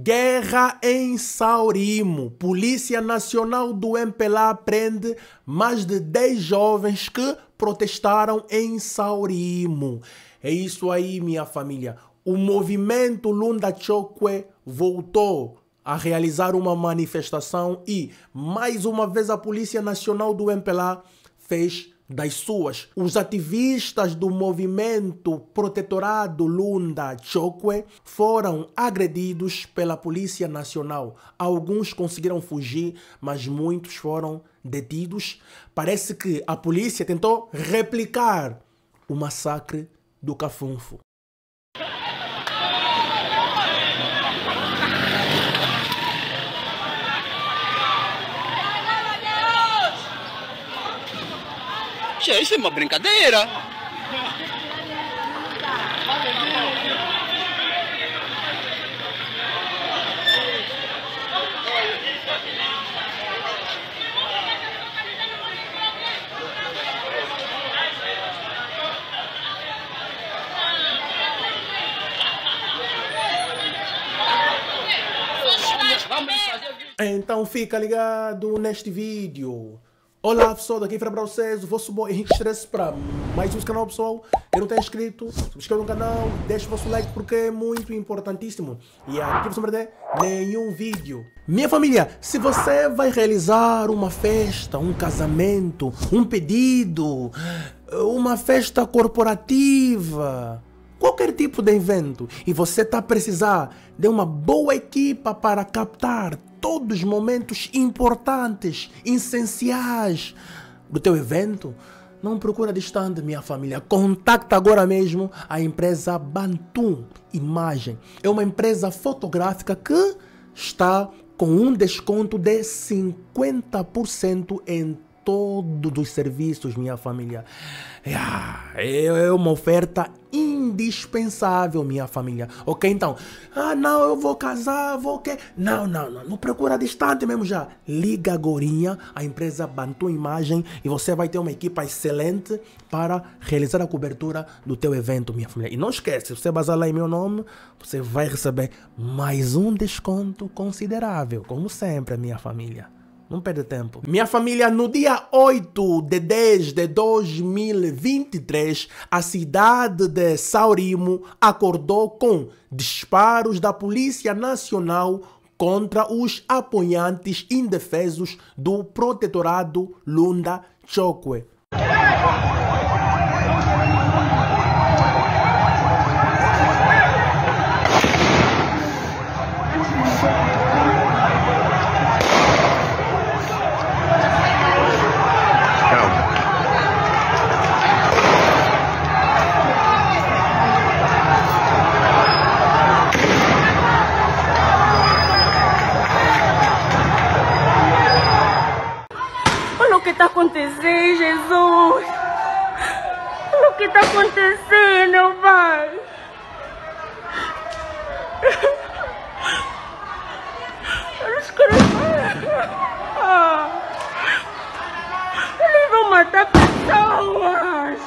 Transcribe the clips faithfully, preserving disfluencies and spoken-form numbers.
Guerra em Saurimo. Polícia Nacional do M P L A prende mais de dez jovens que protestaram em Saurimo. É isso aí, minha família. O movimento Lunda Chokwe voltou a realizar uma manifestação e, mais uma vez, a Polícia Nacional do M P L A fez das suas. Os ativistas do movimento protetorado Lunda Chokwe foram agredidos pela Polícia Nacional. Alguns conseguiram fugir, mas muitos foram detidos. Parece que a polícia tentou replicar o massacre do Cafunfo. Isso é uma brincadeira. Então fica ligado neste vídeo. Olá pessoal, daqui para vocês, o vosso boy Henrique Stress para mais um canal, pessoal. Quem não tem inscrito, subscreva no canal, deixe o vosso like porque é muito importantíssimo. E aqui você não perder nenhum vídeo. Minha família, se você vai realizar uma festa, um casamento, um pedido, uma festa corporativa, qualquer tipo de evento, e você está a precisar de uma boa equipa para captar todos os momentos importantes, essenciais do teu evento, não procura distante, minha família. Contacta agora mesmo a empresa Bantum Imagem. É uma empresa fotográfica que está com um desconto de cinquenta por cento em todos os serviços, minha família. É uma oferta indispensável, minha família. Ok, então, ah não, eu vou casar, vou que... Não, não, não, não procura distante mesmo já. Liga agorinha a empresa Bantum Imagem e você vai ter uma equipa excelente para realizar a cobertura do teu evento, minha família. E não esquece, se você basar lá em meu nome, você vai receber mais um desconto considerável, como sempre, minha família. Não perde tempo. Minha família, no dia oito de dez de dois mil e vinte e três, a cidade de Saurimo acordou com disparos da Polícia Nacional contra os apoiantes indefesos do protetorado Lunda Chokwe. O que está acontecendo, Jesus? O que está acontecendo, meu pai? Eles querem... Eles vão matar pessoas.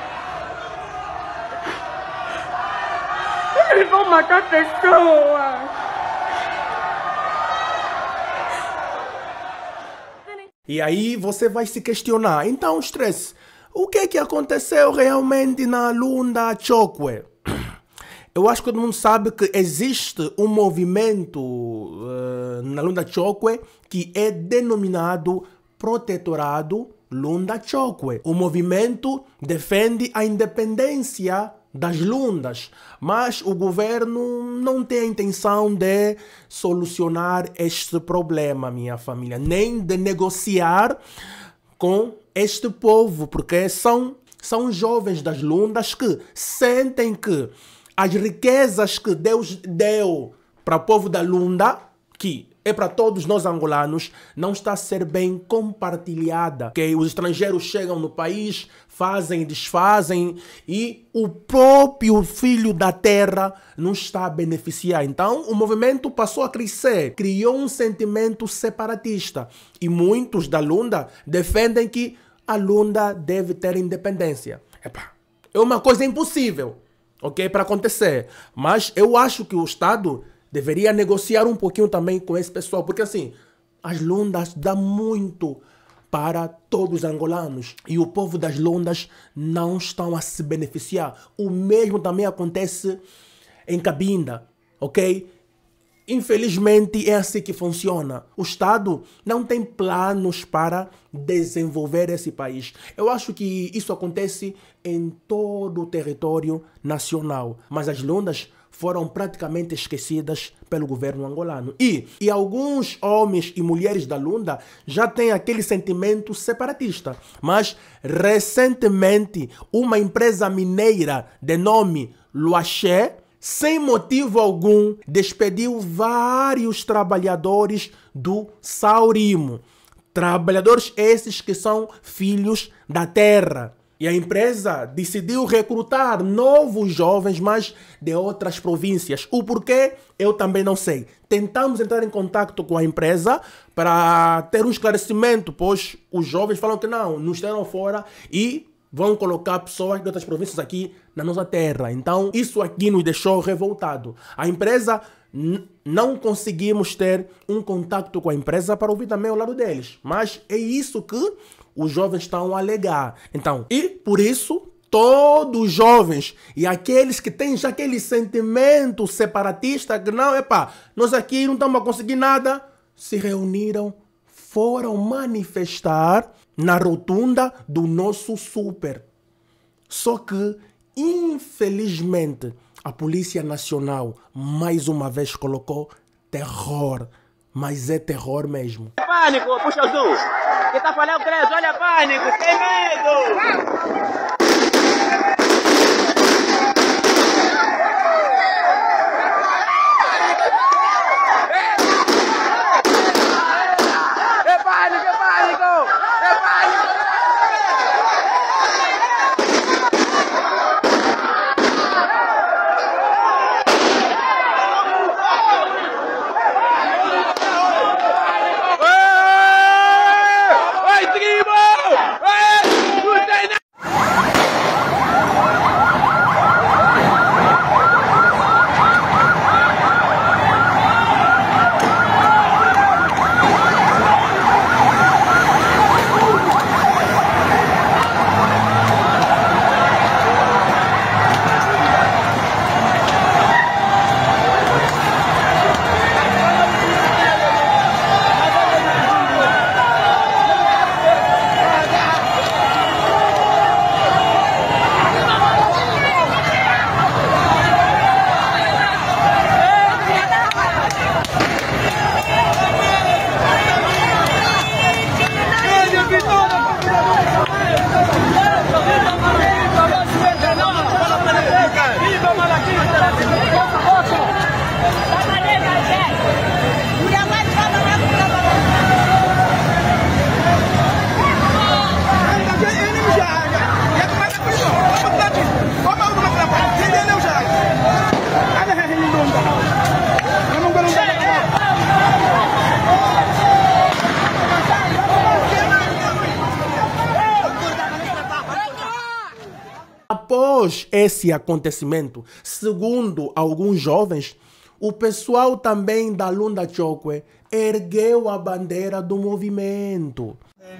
Eles vão matar pessoas. E aí você vai se questionar, então, Stress, o que é que aconteceu realmente na Lunda Chokwe? Eu acho que todo mundo sabe que existe um movimento uh, na Lunda Chokwe que é denominado Protetorado Lunda Chokwe. O movimento defende a independência das lundas, mas o governo não tem a intenção de solucionar este problema, minha família, nem de negociar com este povo, porque são, são jovens das lundas que sentem que as riquezas que Deus deu para o povo da Lunda, que é para todos nós angolanos, não está a ser bem compartilhada. Okay? Os estrangeiros chegam no país, fazem, desfazem e o próprio filho da terra não está a beneficiar. Então o movimento passou a crescer, criou um sentimento separatista e muitos da Lunda defendem que a Lunda deve ter independência. Epa, é uma coisa impossível, ok, para acontecer, mas eu acho que o Estado deveria negociar um pouquinho também com esse pessoal, porque assim, as lundas dão muito para todos os angolanos e o povo das lundas não estão a se beneficiar. O mesmo também acontece em Cabinda, ok? Infelizmente é assim que funciona. O Estado não tem planos para desenvolver esse país. Eu acho que isso acontece em todo o território nacional, mas as lundas foram praticamente esquecidas pelo governo angolano. E, e alguns homens e mulheres da Lunda já têm aquele sentimento separatista. Mas, recentemente, uma empresa mineira de nome Luaché, sem motivo algum, despediu vários trabalhadores do Saurimo. Trabalhadores esses que são filhos da terra. E a empresa decidiu recrutar novos jovens, mas de outras províncias. O porquê, eu também não sei. Tentamos entrar em contato com a empresa para ter um esclarecimento, pois os jovens falam que não, nos deram fora e vão colocar pessoas de outras províncias aqui na nossa terra. Então, isso aqui nos deixou revoltado. A empresa, não conseguimos ter um contato com a empresa para ouvir também o lado deles. Mas é isso que os jovens estão a alegar. Então, e por isso, todos os jovens e aqueles que têm já aquele sentimento separatista, que não, epá, nós aqui não estamos a conseguir nada, se reuniram, foram manifestar na rotunda do nosso super. Só que, infelizmente, a Polícia Nacional mais uma vez colocou terror, mas é terror mesmo. Pânico, puxa azul! Que tá falando, Cresce? Olha, pânico, tem medo! Após esse acontecimento, segundo alguns jovens, o pessoal também da Lunda Chokwe ergueu a bandeira do movimento.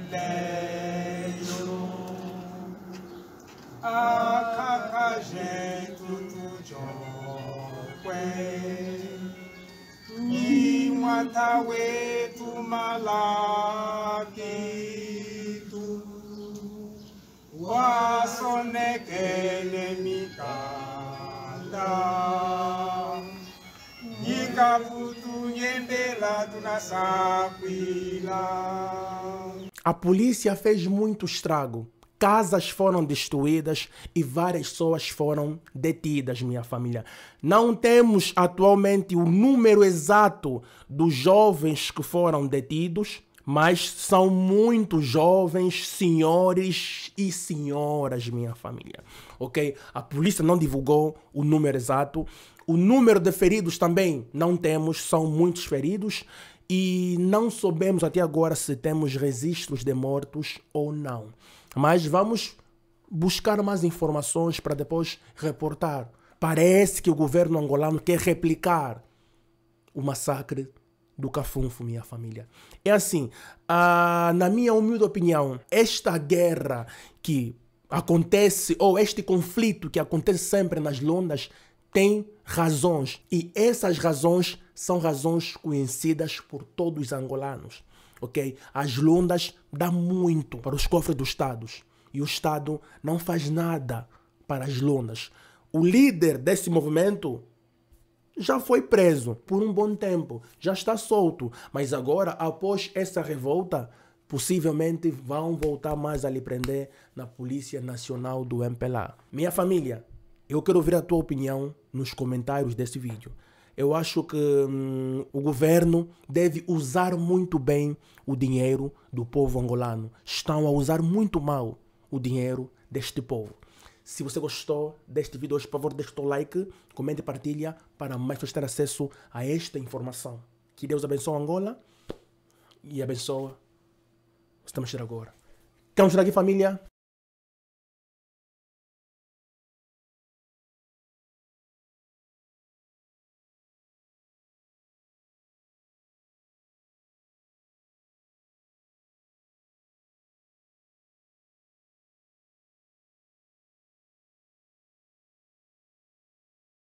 A polícia fez muito estrago. Casas foram destruídas e várias pessoas foram detidas, minha família. Não temos atualmente o número exato dos jovens que foram detidos, mas são muitos jovens, senhores e senhoras, minha família. Ok? A polícia não divulgou o número exato. O número de feridos também não temos, são muitos feridos. E não soubemos até agora se temos registros de mortos ou não. Mas vamos buscar mais informações para depois reportar. Parece que o governo angolano quer replicar o massacre do Cafunfo, minha família. É assim, ah, na minha humilde opinião, esta guerra que acontece, ou este conflito que acontece sempre nas Lundas, tem razões. E essas razões são razões conhecidas por todos os angolanos. Ok? As Lundas dão muito para os cofres dos Estados. E o Estado não faz nada para as Lundas. O líder desse movimento já foi preso por um bom tempo. Já está solto. Mas agora, após essa revolta, possivelmente vão voltar mais a lhe prender na Polícia Nacional do M P L A. Minha família, eu quero ouvir a tua opinião nos comentários desse vídeo. Eu acho que hum, o governo deve usar muito bem o dinheiro do povo angolano. Estão a usar muito mal o dinheiro deste povo. Se você gostou deste vídeo hoje, por favor, deixe o teu like, comente e partilha para mais pessoas terem acesso a esta informação. Que Deus abençoe Angola e abençoe. Estamos agora. Estamos aqui, família.